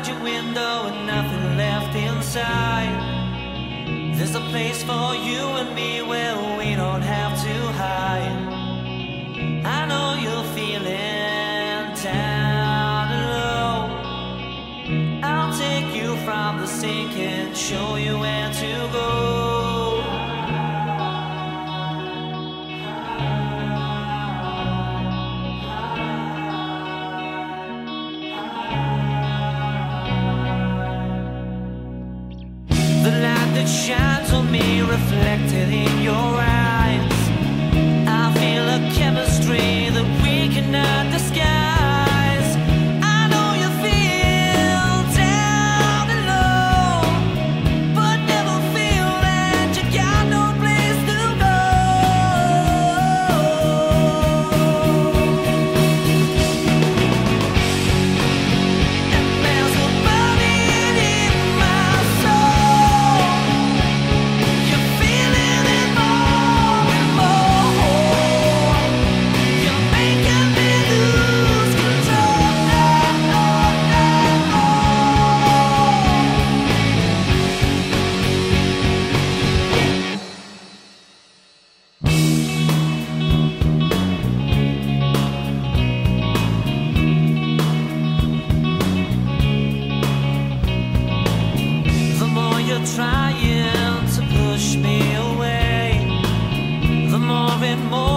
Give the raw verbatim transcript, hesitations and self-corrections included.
outside your window and nothing left inside. There's a place for you and me where we don't have to hide. I know you're feeling down and low. I'll take you from the sink and show you where to go. The light that shines on me reflected in your eyes. I feel a chemistry that we cannot disguise. I know you feel down and low, but never feel that you got no place to go. And there's a burning in my soul. You're feeling it more and more. You're making me lose control. The more you're trying to push me away, the more and more